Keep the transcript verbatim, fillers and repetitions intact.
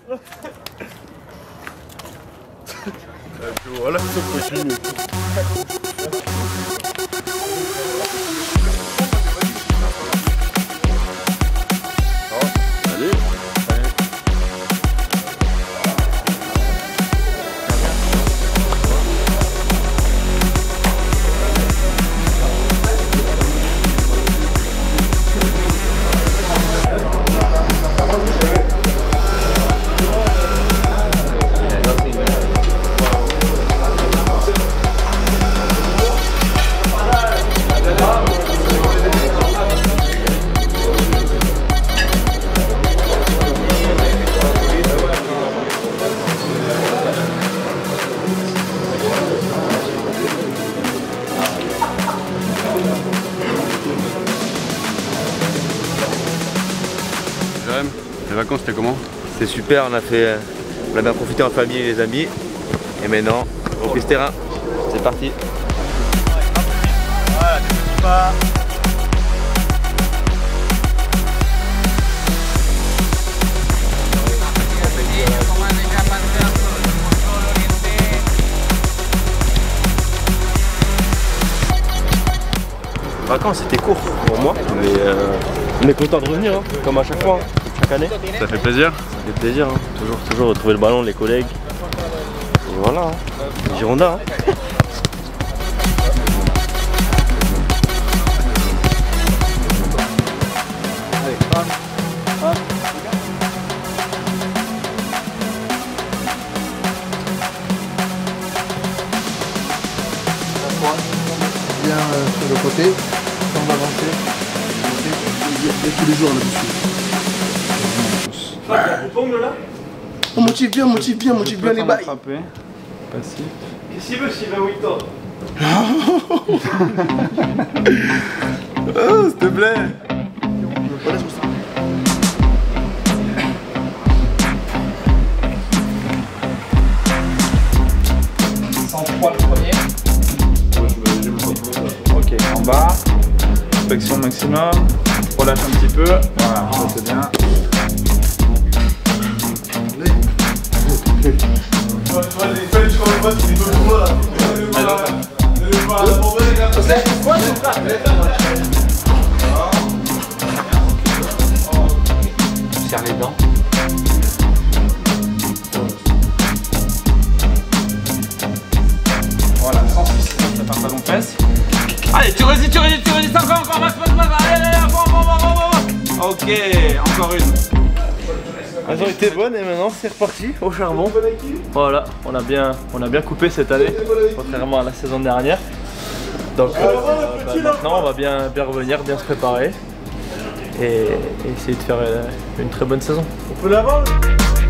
Voilà, ça continue. Allez. Les vacances c'était comment? C'est super, on a fait, on a bien profité en famille et les amis. Et maintenant, on piste terrain. C'est parti. Voilà, dépêche pas. Les vacances c'était court pour moi, mais euh, on est content de revenir, hein, comme à chaque fois, hein, chaque année. Ça fait plaisir? Ça fait plaisir, hein. toujours, toujours retrouver le ballon, les collègues. Et voilà, hein. Les Girondins. Hein. Allez, hop, hop. Bien euh, sur le côté, on va avancer. Il y a tous les jours là-dessus. On motive bien, motive bien, motive bien les bails. Passif. Qu'est-ce qu'il veut s'il veut huit ans? Oh, s'il te plaît. Voilà, sur ça. cent trois le premier. Ok, en bas. Inspection maximum. Relâche un petit peu. Voilà, ça c'est bien. Serre les dents. Voilà, cent six, ça part pas long fesse. Allez, tu résistes, tu résistes, tu résistes encore, encore, max, max, max, allez, allez, allez, bon, bon, bon, bon, bon. Ok, encore une. Elles ont été bonnes et maintenant c'est reparti au charbon. Voilà, on a bien, on a bien coupé cette année, contrairement à la saison dernière. Donc euh, bah, maintenant on va bien, bien revenir, bien se préparer et, et essayer de faire euh, une très bonne saison. On peut l'avoir?